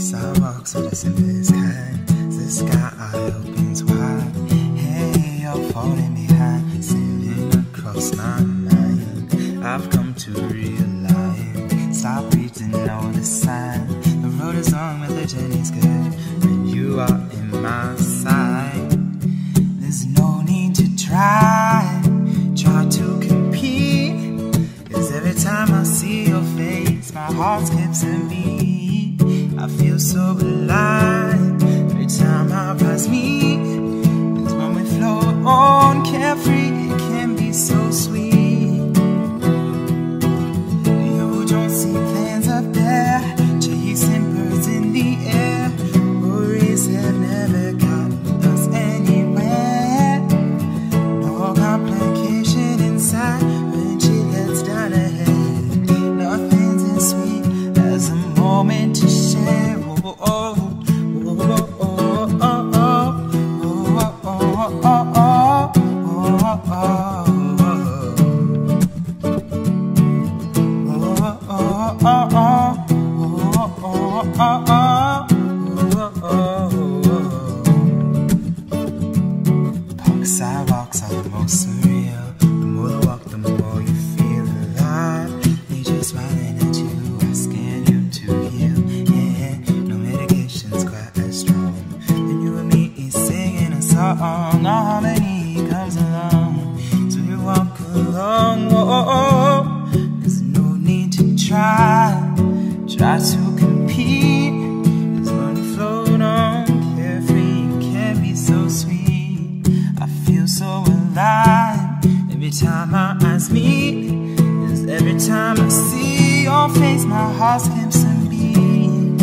Sidewalks are the simplest kind. The sky opens wide. Hey, you're falling behind, sailing across my mind. I've come to realize, stop reading all the signs. The road is long, but the journey's good, and you are in my sight. There's no need to try to compete, 'cause every time I see your face, my heart skips a beat. I feel so alive every time our paths meet. 'Cause when we float on carefree, it can be so sweet. You don't see plans up there, chasing birds in the air. Worries have never gotten us anywhere. No complication inside when she gets down ahead. Nothing's as sweet as a moment to share. Oh, oh, oh, oh, oh, oh, oh, oh, oh, oh, oh. Sidewalks are the most surreal. The more you walk, the more you feel alive. Nature's smiling at you, asking you to heal. Yeah, no medication's quite as strong. Then you and me is singing a song. Our harmony comes along, so we walk along. Whoa, there's no need to try to compete. 'Cause when you float on carefree, it can be so sweet. I feel so alive every time our eyes meet. 'Cause every time I see your face, my heart skips a beat.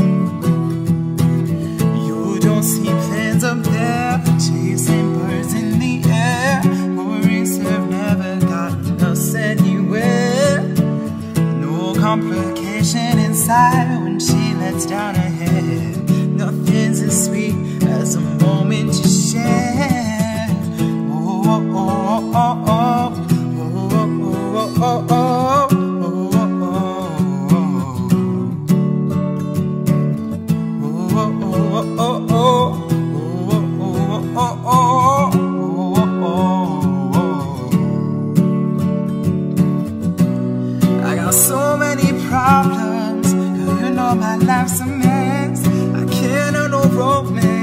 You don't see plans up there, chasing birds in the air. Worries have never gotten us anywhere. No complication inside when she lets down her head. Nothing's as sweet as a moment to share. Oh, oh, oh, oh, oh, oh, oh, oh, oh. I got so many problems, 'cause you know my life's a mess. I can't have no romance.